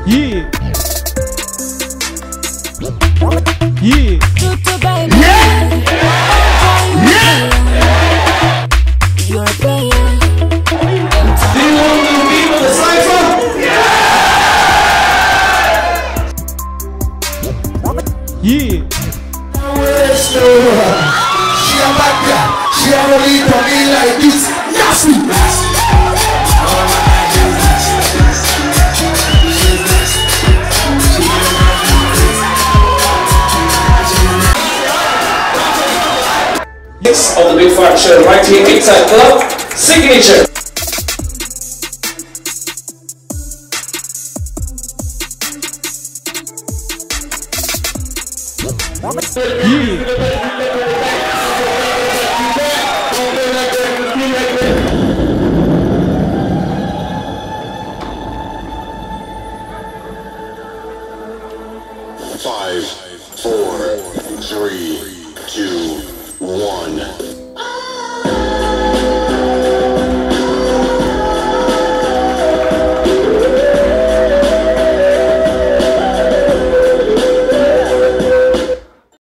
Yeah. Yeah. Tutu baby. Yeah. You're a player. Do you want to be with the cypher? Yeah. She a bad girl. She a rolling for me like this. Nasty. Mix of the Big Fat Show right here inside Club Signature. Five, four, three, two, one.